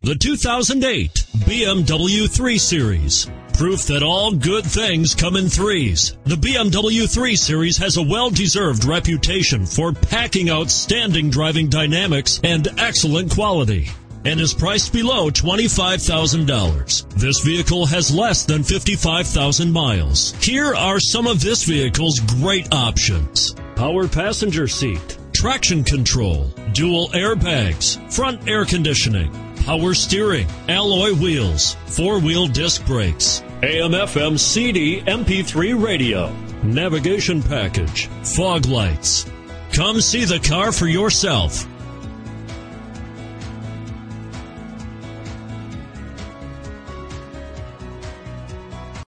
The 2008 BMW 3 Series. Proof that all good things come in threes. The BMW 3 Series has a well-deserved reputation for packing outstanding driving dynamics and excellent quality, and is priced below $25,000. This vehicle has less than 55,000 miles. Here are some of this vehicle's great options: power passenger seat, traction control, dual airbags, front air conditioning, power steering, alloy wheels, four-wheel disc brakes, AM/FM CD MP3 radio, navigation package, fog lights. Come see the car for yourself.